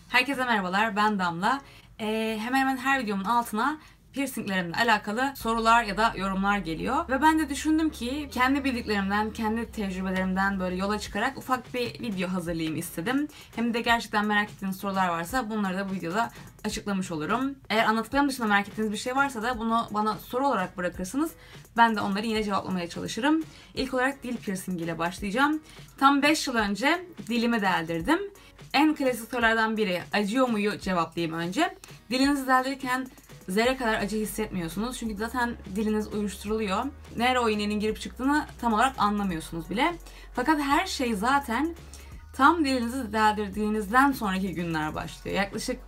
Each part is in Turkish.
Herkese merhabalar, ben Damla. Hemen hemen her videomun altına piercinglerimle alakalı sorular ya da yorumlar geliyor. Ve ben de düşündüm ki kendi bildiklerimden, kendi tecrübelerimden böyle yola çıkarak ufak bir video hazırlayayım istedim. Hem de gerçekten merak ettiğiniz sorular varsa bunları da bu videoda açıklamış olurum. Eğer anlattıklarım dışında merak ettiğiniz bir şey varsa da bunu bana soru olarak bırakırsınız. Ben de onları yine cevaplamaya çalışırım. İlk olarak dil piercing ile başlayacağım. Tam 5 yıl önce dilimi deldirdim. En klasik sorulardan biri acıyor muyu cevaplayayım önce. Dilinizi deldirirken zerre kadar acı hissetmiyorsunuz. Çünkü zaten diliniz uyuşturuluyor. Nereye o iğnenin girip çıktığını tam olarak anlamıyorsunuz bile. Fakat her şey zaten tam dilinizi deldirdiğinizden sonraki günler başlıyor. Yaklaşık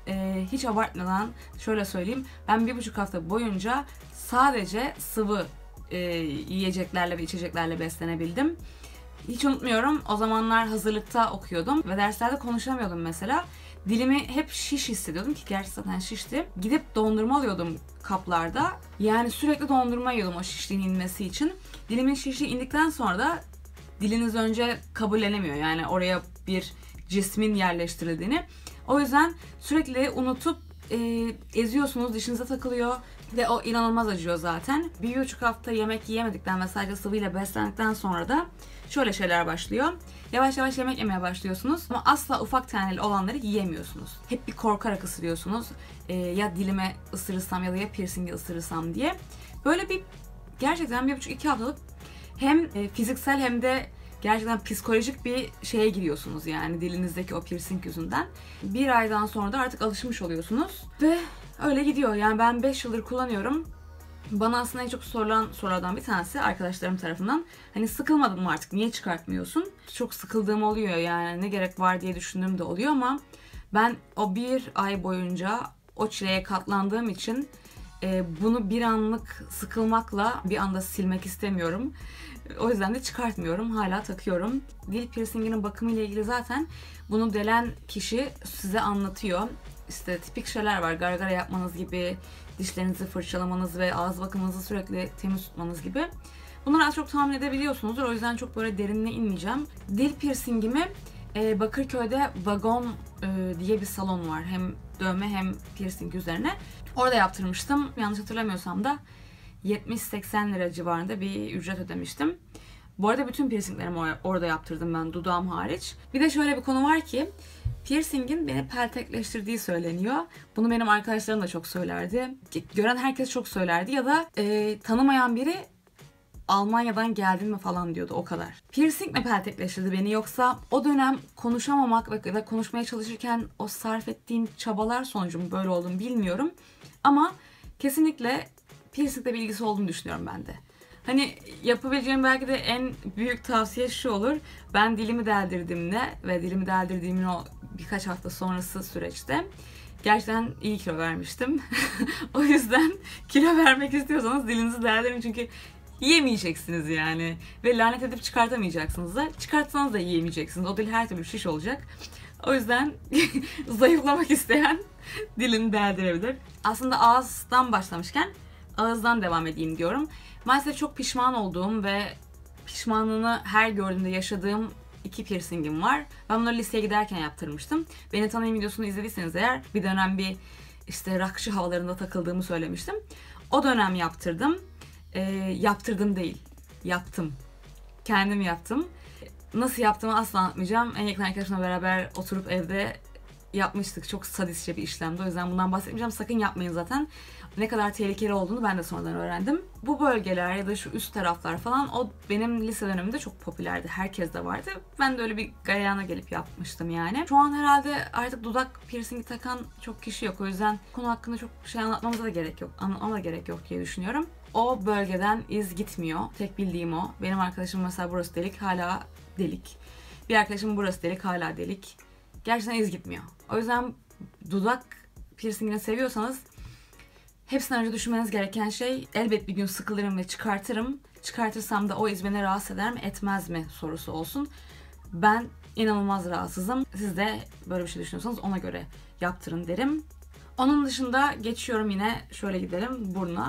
hiç abartmadan şöyle söyleyeyim. Ben 1,5 hafta boyunca sadece sıvı yiyeceklerle ve içeceklerle beslenebildim. Hiç unutmuyorum, o zamanlar hazırlıkta okuyordum ve derslerde konuşamıyordum mesela. Dilimi hep şiş hissediyordum ki gerçi zaten şişti. Gidip dondurma alıyordum kaplarda. Yani sürekli dondurma yiyordum o şişliğin inmesi için. Dilimin şişliği indikten sonra da diliniz önce kabullenemiyor. Yani oraya bir cismin yerleştirildiğini. O yüzden sürekli unutup eziyorsunuz, dişinize takılıyor. Ve o inanılmaz acıyor zaten. 1,5 hafta yemek yiyemedikten ve sadece sıvıyla beslendikten sonra da şöyle şeyler başlıyor. Yavaş yavaş yemek yemeye başlıyorsunuz ama asla ufak taneli olanları yiyemiyorsunuz. Hep bir korkarak ısırıyorsunuz. Ya dilime ısırırsam ya da ya piercingi ısırırsam diye. Böyle bir gerçekten 1,5-2 haftalık hem fiziksel hem de gerçekten psikolojik bir şeye giriyorsunuz yani dilinizdeki o piercing yüzünden. Bir aydan sonra da artık alışmış oluyorsunuz ve öyle gidiyor. Yani ben 5 yıldır kullanıyorum. Bana aslında en çok sorulan sorulardan bir tanesi arkadaşlarım tarafından. Hani sıkılmadın mı artık, niye çıkartmıyorsun? Çok sıkıldığım oluyor yani, ne gerek var diye düşündüğüm de oluyor ama ben o bir ay boyunca o çileye katlandığım için bunu bir anlık sıkılmakla bir anda silmek istemiyorum. O yüzden de çıkartmıyorum. Hala takıyorum. Dil piercinginin bakımı ile ilgili zaten bunu delen kişi size anlatıyor. İşte tipik şeyler var. Gargara yapmanız gibi, dişlerinizi fırçalamanız ve ağız bakımınızı sürekli temiz tutmanız gibi. Bunları az çok tahmin edebiliyorsunuzdur. O yüzden çok böyle derinine inmeyeceğim. Dil piercingimi Bakırköy'de Vagon diye bir salon var. Hem dövme hem piercing üzerine. Orada yaptırmıştım. Yanlış hatırlamıyorsam da 70-80 lira civarında bir ücret ödemiştim. Bu arada bütün piercinglerimi orada yaptırdım ben, dudağım hariç. Bir de şöyle bir konu var ki piercingin beni peltekleştirdiği söyleniyor. Bunu benim arkadaşlarım da çok söylerdi. Gören herkes çok söylerdi ya da tanımayan biri Almanya'dan geldin mi falan diyordu, o kadar. Piercing mi peltekleştirdi beni, yoksa o dönem konuşamamak ve konuşmaya çalışırken o sarf ettiğim çabalar sonucu mu böyle oldum bilmiyorum. Ama kesinlikle piercingle bir ilgisi olduğunu düşünüyorum ben de. Hani yapabileceğim belki de en büyük tavsiye şu olur. Ben dilimi deldirdiğimde ve dilimi deldirdiğimin o birkaç hafta sonrası süreçte gerçekten iyi kilo vermiştim. O yüzden kilo vermek istiyorsanız dilinizi deldirin, çünkü yiyemeyeceksiniz yani. Ve lanet edip çıkartamayacaksınız da. Çıkartsanız da yiyemeyeceksiniz. O dil her türlü şiş olacak. O yüzden zayıflamak isteyen dilini deldirebilir. Aslında ağızdan başlamışken ağızdan devam edeyim diyorum. Maalesef çok pişman olduğum ve pişmanlığını her gördüğümde yaşadığım 2 piercingim var. Ben bunları liseye giderken yaptırmıştım. Beni tanıyın videosunu izlediyseniz eğer, bir dönem bir işte rockçı havalarında takıldığımı söylemiştim. O dönem yaptırdım. Yaptırdım değil, yaptım. Kendim yaptım. Nasıl yaptığımı asla anlatmayacağım. En yakın arkadaşımla beraber oturup evde yapmıştık. Çok sadistçe bir işlemdi. O yüzden bundan bahsetmeyeceğim. Sakın yapmayın zaten. Ne kadar tehlikeli olduğunu ben de sonradan öğrendim. Bu bölgeler ya da şu üst taraflar falan, o benim lise dönemimde çok popülerdi. Herkes de vardı. Ben de öyle bir galeyana gelip yapmıştım yani. Şu an herhalde artık dudak piercingi takan çok kişi yok. O yüzden konu hakkında çok şey anlatmamıza da gerek yok. Anlatmama da gerek yok diye düşünüyorum. O bölgeden iz gitmiyor. Tek bildiğim o. Benim arkadaşım mesela burası delik, hala delik. Bir arkadaşım burası delik, hala delik. Gerçekten iz gitmiyor. O yüzden dudak piercingini seviyorsanız hepsinden önce düşünmeniz gereken şey, elbet bir gün sıkılırım ve çıkartırım. Çıkartırsam da o iz beni rahatsız eder mi etmez mi sorusu olsun. Ben inanılmaz rahatsızım. Siz de böyle bir şey düşünüyorsanız ona göre yaptırın derim. Onun dışında geçiyorum, yine şöyle gidelim buruna.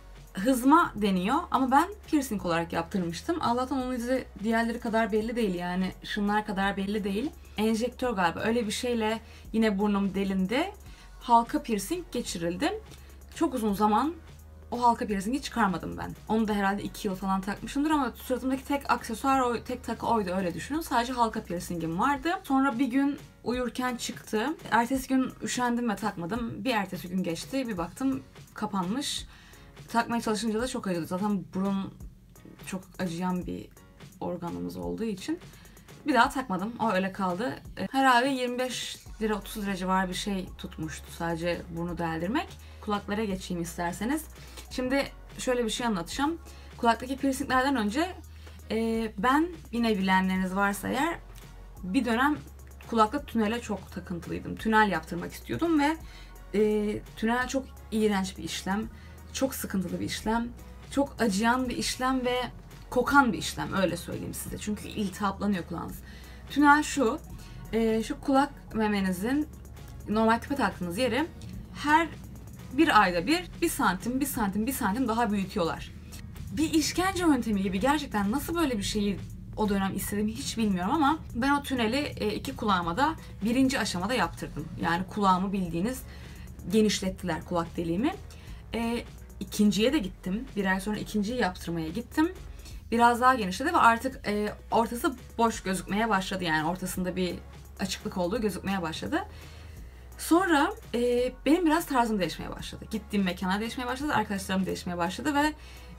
Hızma deniyor ama ben piercing olarak yaptırmıştım. Allah'tan onun izi diğerleri kadar belli değil, yani şunlar kadar belli değil. enjektör galiba, öyle bir şeyle yine burnum delindi. Halka piercing geçirildi. Çok uzun zaman o halka piercingi çıkarmadım ben. Onu da herhalde 2 yıl falan takmışımdır ama suratımdaki tek aksesuar, tek takı oydu, öyle düşünün. Sadece halka piercingim vardı. Sonra bir gün uyurken çıktı. Ertesi gün üşendim ve takmadım. Bir ertesi gün geçti. Bir baktım kapanmış. Takmaya çalışınca da çok acıdı. Zaten burun çok acıyan bir organımız olduğu için. Bir daha takmadım. O öyle kaldı. Herhalde 25 lira 30 lira civarı bir şey tutmuştu sadece burnu deldirmek. Kulaklara geçeyim isterseniz. Şimdi şöyle bir şey anlatacağım. Kulaktaki piercinglerden önce ben, yine bilenleriniz varsa eğer, bir dönem kulakta tünele çok takıntılıydım. Tünel yaptırmak istiyordum ve tünel çok iğrenç bir işlem. Çok sıkıntılı bir işlem. Çok acıyan bir işlem ve kokan bir işlem, öyle söyleyeyim size. Çünkü iltihaplanıyor kulağınız. Tünel şu kulak memenizin normal küpe taktığınız yeri her bir ayda bir santim daha büyütüyorlar. Bir işkence yöntemi gibi, gerçekten nasıl böyle bir şeyi o dönem istediğimi hiç bilmiyorum ama ben o tüneli 2 kulağıma da 1. aşamada yaptırdım. Yani kulağımı bildiğiniz genişlettiler, kulak deliğimi. İkinciye de gittim. Bir ay sonra ikinciyi yaptırmaya gittim. Biraz daha genişledi ve artık ortası boş gözükmeye başladı. Yani ortasında bir açıklık olduğu gözükmeye başladı. Sonra benim biraz tarzım değişmeye başladı. Gittiğim mekana değişmeye başladı, arkadaşlarım değişmeye başladı ve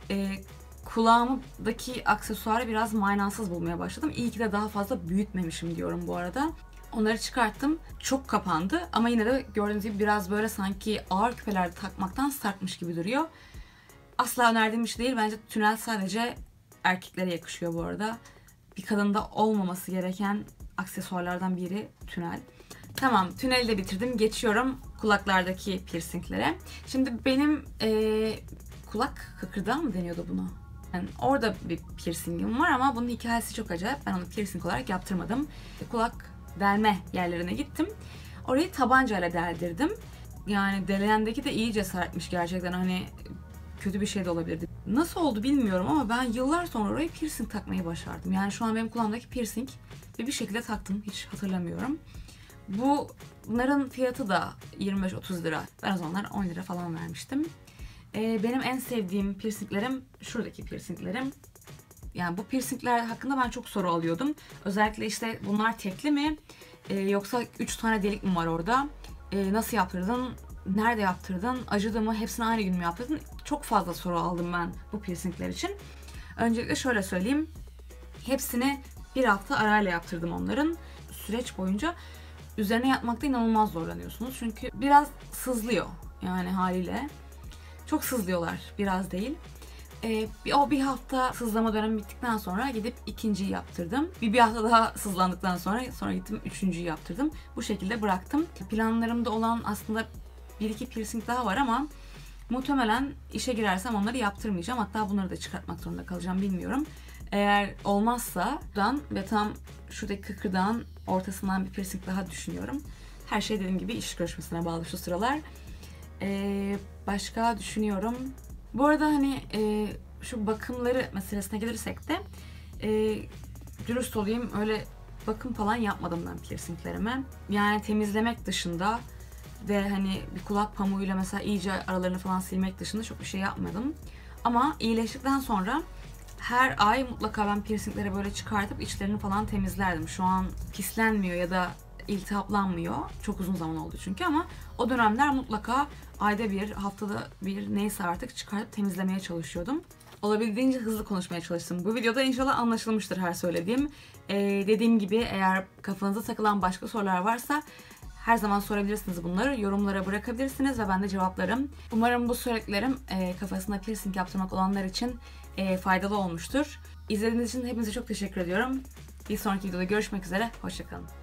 kulağımdaki aksesuarı biraz manasız bulmaya başladım. İyi ki de daha fazla büyütmemişim diyorum bu arada. Onları çıkarttım. Çok kapandı ama yine de gördüğünüz gibi biraz böyle sanki ağır küpelerde takmaktan sarkmış gibi duruyor. Asla önerdiğim bir şey değil. Bence tünel sadece erkeklere yakışıyor bu arada. Bir kadında olmaması gereken aksesuarlardan biri tünel. Tamam, tüneli de bitirdim. Geçiyorum kulaklardaki piercinglere. Şimdi benim kulak kıkırdağı mı deniyordu buna? Yani orada bir piercingim var ama bunun hikayesi çok acayip. Ben onu piercing olarak yaptırmadım. Kulak delme yerlerine gittim. Orayı tabancayla deldirdim. Yani delendeki de iyi cesaretmiş gerçekten. Hani kötü bir şey de olabilirdi. Nasıl oldu bilmiyorum ama ben yıllar sonra oraya piercing takmayı başardım. Yani şu an benim kulağımdaki piercing ve bir şekilde taktım. Hiç hatırlamıyorum. Bunların fiyatı da 25-30 lira. Ben o zamanlar 10 lira falan vermiştim. Benim en sevdiğim piercinglerim şuradaki piercinglerim. Yani bu piercingler hakkında ben çok soru alıyordum. Özellikle işte bunlar tekli mi? Yoksa 3 tane delik mi var orada? Nasıl yaptırdın? Nerede yaptırdın? Acıdı mı? Hepsini aynı gün mü yaptırdın? Çok fazla soru aldım ben bu piercingler için. Öncelikle şöyle söyleyeyim. Hepsini bir hafta arayla yaptırdım onların. Süreç boyunca üzerine yatmakta inanılmaz zorlanıyorsunuz. Çünkü biraz sızlıyor yani haliyle. Çok sızlıyorlar, biraz değil. O bir hafta sızlama dönemi bittikten sonra gidip ikinciyi yaptırdım. Bir hafta daha sızlandıktan sonra gittim üçüncüyü yaptırdım. Bu şekilde bıraktım. Planlarımda olan aslında 1-2 piercing daha var ama muhtemelen işe girersem onları yaptırmayacağım. Hatta bunları da çıkartmak zorunda kalacağım, bilmiyorum. Eğer olmazsa buradan ve tam şuradaki kıkırdağın ortasından bir piercing daha düşünüyorum. Her şey dediğim gibi iş görüşmesine bağlı şu sıralar. Başka düşünüyorum. Bu arada hani şu bakımları meselesine gelirsek de dürüst olayım, öyle bakım falan yapmadım ben piercinglerime. Yani temizlemek dışında ve hani bir kulak pamuğuyla mesela iyice aralarını falan silmek dışında çok bir şey yapmadım. Ama iyileştikten sonra her ay mutlaka ben piercingleri böyle çıkartıp içlerini falan temizlerdim. Şu an pislenmiyor ya da iltihaplanmıyor. Çok uzun zaman oldu çünkü ama o dönemler mutlaka ayda bir, haftada bir neyse artık çıkartıp temizlemeye çalışıyordum. Olabildiğince hızlı konuşmaya çalıştım. Bu videoda inşallah anlaşılmıştır her söylediğim. Dediğim gibi eğer kafanıza takılan başka sorular varsa her zaman sorabilirsiniz bunları. Yorumlara bırakabilirsiniz ve ben de cevaplarım. Umarım bu söylediklerim kafasında piercing yaptırmak olanlar için faydalı olmuştur. İzlediğiniz için hepinize çok teşekkür ediyorum. Bir sonraki videoda görüşmek üzere. Hoşça kalın.